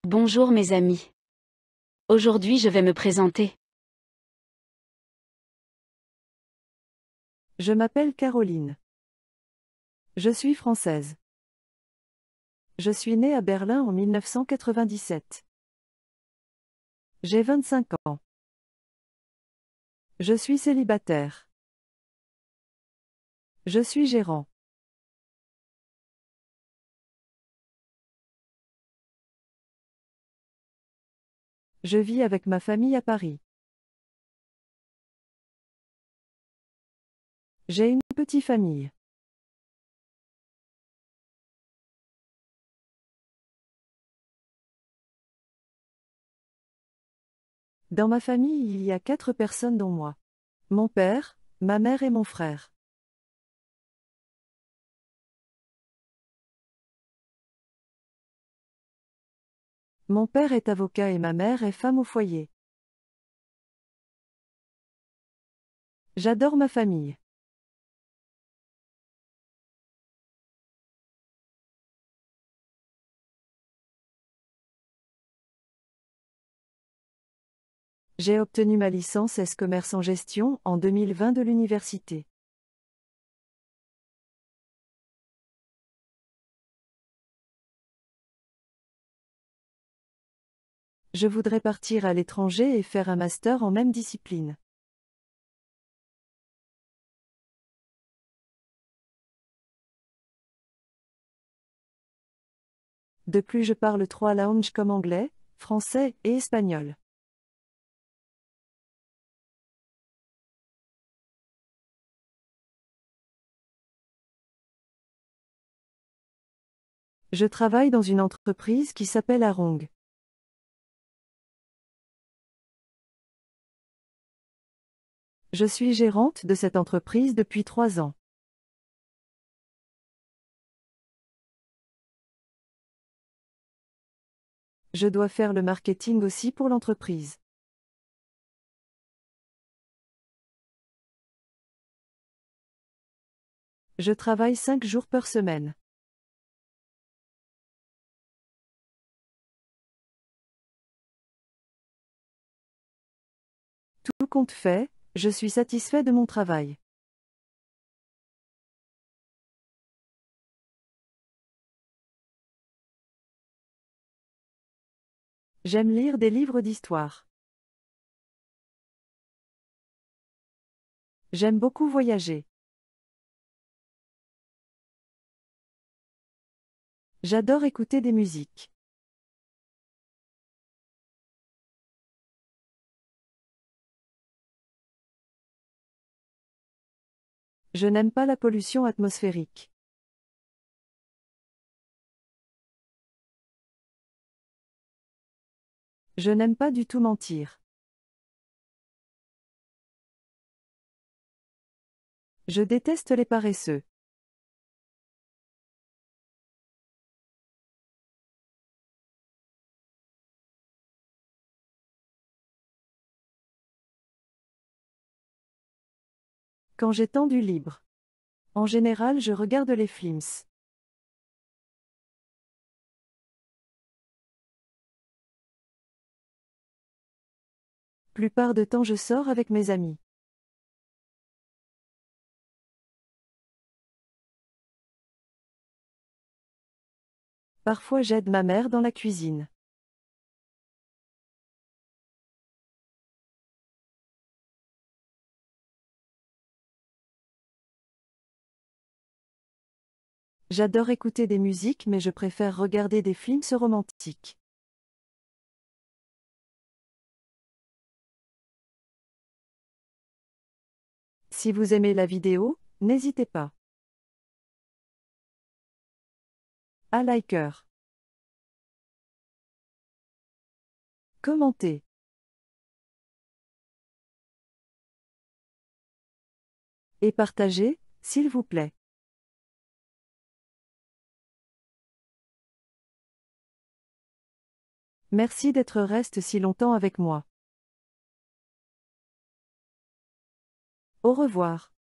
Bonjour mes amis. Aujourd'hui je vais me présenter. Je m'appelle Caroline. Je suis française. Je suis née à Berlin en 1997. J'ai 25 ans. Je suis célibataire. Je suis gérant. Je vis avec ma famille à Paris. J'ai une petite famille. Dans ma famille, il y a 4 personnes dont moi. Mon père, ma mère et mon frère. Mon père est avocat et ma mère est femme au foyer. J'adore ma famille. J'ai obtenu ma licence S-Commerce en gestion en 2020 de l'université. Je voudrais partir à l'étranger et faire un master en même discipline. De plus, je parle 3 langues comme anglais, français et espagnol. Je travaille dans une entreprise qui s'appelle Arong. Je suis gérante de cette entreprise depuis 3 ans. Je dois faire le marketing aussi pour l'entreprise. Je travaille 5 jours par semaine. Tout compte fait, je suis satisfait de mon travail. J'aime lire des livres d'histoire. J'aime beaucoup voyager. J'adore écouter des musiques. Je n'aime pas la pollution atmosphérique. Je n'aime pas du tout mentir. Je déteste les paresseux. Quand j'ai temps du libre. En général, je regarde les films. Plupart de temps je sors avec mes amis. Parfois j'aide ma mère dans la cuisine. J'adore écouter des musiques mais je préfère regarder des films romantiques. Si vous aimez la vidéo, n'hésitez pas à liker, commenter et partager, s'il vous plaît. Merci d'être resté si longtemps avec moi. Au revoir.